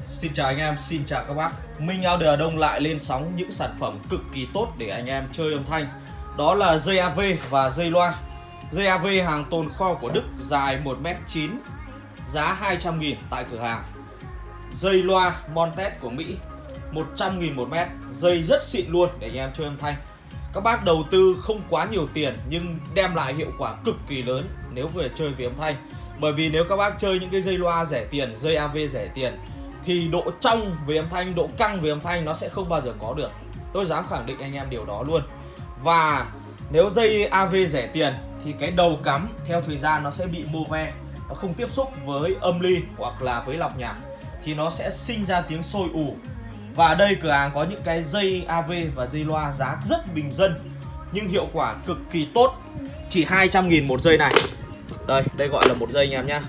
Xin chào anh em, xin chào các bác. Minh Audio Đông lại lên sóng những sản phẩm cực kỳ tốt để anh em chơi âm thanh. Đó là dây AV và dây loa. Dây AV hàng tồn kho của Đức dài 1m9, giá 200.000 tại cửa hàng. Dây loa Montes của Mỹ 100.000 một mét, dây rất xịn luôn để anh em chơi âm thanh. Các bác đầu tư không quá nhiều tiền nhưng đem lại hiệu quả cực kỳ lớn nếu về chơi về âm thanh. Bởi vì nếu các bác chơi những cái dây loa rẻ tiền, dây AV rẻ tiền thì độ trong về âm thanh, độ căng về âm thanh nó sẽ không bao giờ có được. Tôi dám khẳng định anh em điều đó luôn. Và nếu dây AV rẻ tiền thì cái đầu cắm theo thời gian nó sẽ bị mô ve, nó không tiếp xúc với âm ly hoặc là với lọc nhạc thì nó sẽ sinh ra tiếng sôi ù. Và ở đây cửa hàng có những cái dây AV và dây loa giá rất bình dân nhưng hiệu quả cực kỳ tốt, chỉ 200.000 một dây này. Đây gọi là một dây anh em nhá,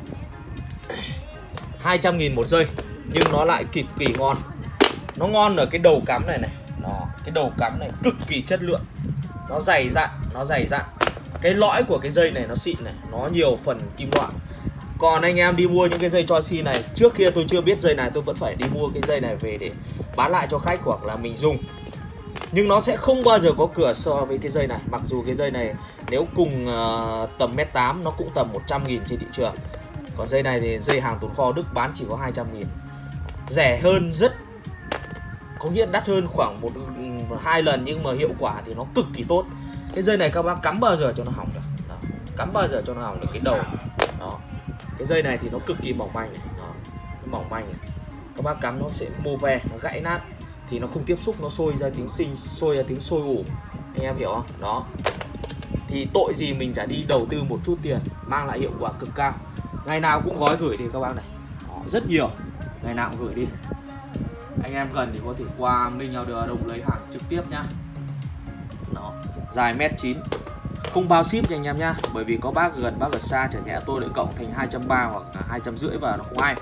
200.000 một dây nhưng nó lại cực kỳ ngon. Nó ngon ở cái đầu cắm này này. Đó, cái đầu cắm này cực kỳ chất lượng. Nó dày dặn, cái lõi của cái dây này nó xịn này, nó nhiều phần kim loại. Còn anh em đi mua những cái dây Choi này, trước kia tôi chưa biết dây này tôi vẫn phải đi mua cái dây này về để bán lại cho khách hoặc là mình dùng. Nhưng nó sẽ không bao giờ có cửa so với cái dây này. Mặc dù cái dây này nếu cùng tầm 1m8 nó cũng tầm 100.000 trên thị trường. Còn dây này thì dây hàng tồn kho Đức bán chỉ có 200.000. Rẻ hơn rất, có nghĩa đắt hơn khoảng 1-2 lần nhưng mà hiệu quả thì nó cực kỳ tốt. Cái dây này các bác cắm bao giờ cho nó hỏng được. Đó, cắm bao giờ cho nó hỏng được cái đầu. Đó. Cái dây này thì nó cực kỳ mỏng manh này. Đó, nó mỏng manh này. Các bác cắm nó sẽ mô ve, nó gãy nát thì nó không tiếp xúc, nó sôi ra tiếng sôi ủ. Anh em hiểu không? Đó. Thì tội gì mình chả đi đầu tư một chút tiền mang lại hiệu quả cực cao. Ngày nào cũng gói gửi đi các bác này. Đó, rất nhiều. Ngày nào cũng gửi đi. Anh em gần thì có thể qua Minh Audio Đông lấy hàng trực tiếp nhá. Đó, dài 1m9. Không bao ship cho anh em nhá. Bởi vì có bác gần, bác ở xa, chẳng nhẽ tôi lại cộng thành 230 hoặc là 250 và nó không hay.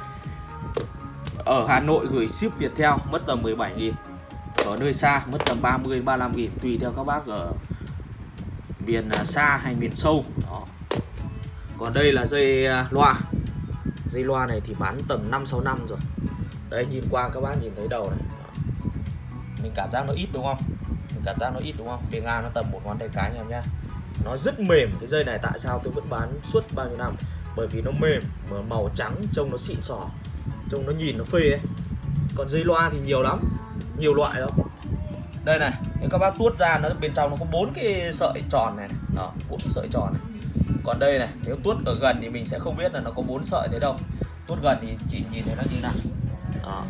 Ở Hà Nội gửi ship Viettel mất tầm 17.000. Ở nơi xa mất tầm 30-35.000 tùy theo các bác ở miền xa hay miền sâu. Đó. Còn đây là dây loa. Dây loa này thì bán tầm 5-6 năm rồi. Đấy, nhìn qua các bác nhìn thấy đầu này. Đó. Mình cảm giác nó ít đúng không? Bề ngang nó tầm một ngón tay cái anh em nhá. Nó rất mềm. Cái dây này tại sao tôi vẫn bán suốt bao nhiêu năm? Bởi vì nó mềm, mà màu trắng, trông nó xịn sò, trông nó nhìn nó phê ấy. Còn dây loa thì nhiều lắm, nhiều loại lắm. Đây này, nếu các bác tuốt ra nó bên trong nó có 4 cái sợi tròn này. Đó, 4 cái sợi tròn này. Còn đây này, nếu tuốt ở gần thì mình sẽ không biết là nó có 4 sợi thế đâu. Tuốt gần thì chỉ nhìn thấy nó như này. Đó.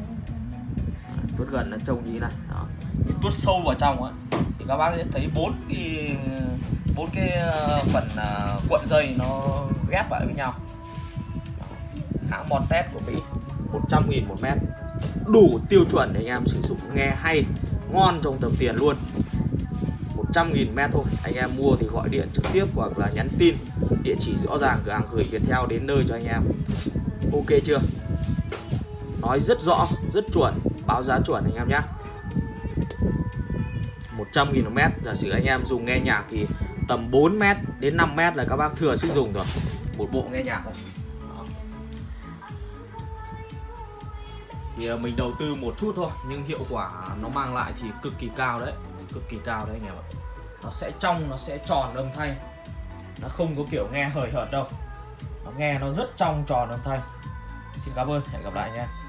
Tuốt gần nó trông như thế này. Đó. Tuốt sâu vào trong á thì các bác sẽ thấy 4 cái phần cuộn dây nó ghép lại với nhau. Đó. Hãng Montes của Mỹ, 100.000 một mét, đủ tiêu chuẩn để anh em sử dụng nghe hay, ngon trong tầm tiền luôn. 100.000 mét thôi. Anh em mua thì gọi điện trực tiếp hoặc là nhắn tin, địa chỉ rõ ràng, cửa hàng gửi Viettel đến nơi cho anh em. Ok chưa? Nói rất rõ, rất chuẩn, báo giá chuẩn anh em nhé. 100.000 một mét. Giả sử anh em dùng nghe nhạc thì tầm 4 mét đến 5 mét là các bác thừa sức dùng rồi. Một bộ nghe nhạc rồi. Đó. Thì mình đầu tư một chút thôi nhưng hiệu quả nó mang lại thì cực kỳ cao đấy. Cực kỳ cao đấy anh em ạ. Nó sẽ trong, nó sẽ tròn âm thanh. Nó không có kiểu nghe hời hợt đâu. Nó nghe nó rất trong tròn âm thanh. Xin cảm ơn, hẹn gặp lại nha.